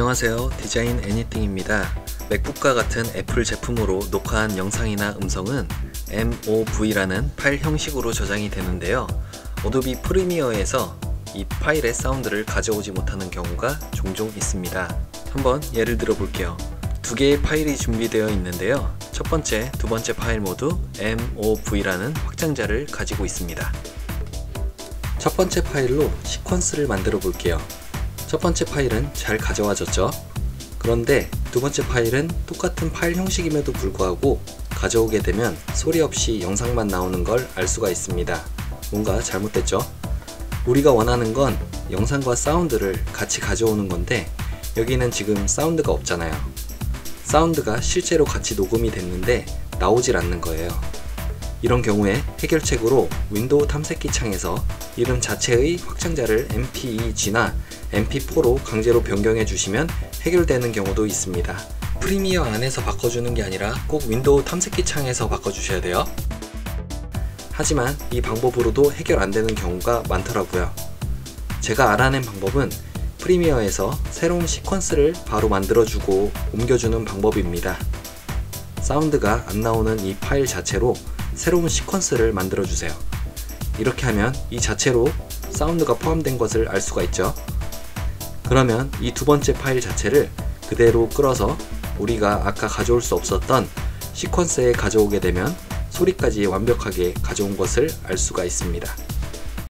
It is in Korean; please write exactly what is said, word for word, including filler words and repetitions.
안녕하세요, 디자인 애니띵입니다. 맥북과 같은 애플 제품으로 녹화한 영상이나 음성은 엠오브이라는 파일 형식으로 저장이 되는데요. 어도비 프리미어에서 이 파일의 사운드를 가져오지 못하는 경우가 종종 있습니다. 한번 예를 들어 볼게요. 두 개의 파일이 준비되어 있는데요. 첫 번째, 두 번째 파일 모두 엠오브이라는 확장자를 가지고 있습니다. 첫 번째 파일로 시퀀스를 만들어 볼게요. 첫 번째 파일은 잘 가져와졌죠? 그런데 두 번째 파일은 똑같은 파일 형식임에도 불구하고 가져오게 되면 소리 없이 영상만 나오는 걸 알 수가 있습니다. 뭔가 잘못됐죠? 우리가 원하는 건 영상과 사운드를 같이 가져오는 건데 여기는 지금 사운드가 없잖아요. 사운드가 실제로 같이 녹음이 됐는데 나오질 않는 거예요. 이런 경우에 해결책으로 윈도우 탐색기 창에서 이름 자체의 확장자를 엠피이지나 엠피포로 강제로 변경해 주시면 해결되는 경우도 있습니다. 프리미어 안에서 바꿔주는 게 아니라 꼭 윈도우 탐색기 창에서 바꿔주셔야 돼요. 하지만 이 방법으로도 해결 안 되는 경우가 많더라고요. 제가 알아낸 방법은 프리미어에서 새로운 시퀀스를 바로 만들어주고 옮겨주는 방법입니다. 사운드가 안 나오는 이 파일 자체로 새로운 시퀀스를 만들어주세요. 이렇게 하면 이 자체로 사운드가 포함된 것을 알 수가 있죠. 그러면 이 두 번째 파일 자체를 그대로 끌어서 우리가 아까 가져올 수 없었던 시퀀스에 가져오게 되면 소리까지 완벽하게 가져온 것을 알 수가 있습니다.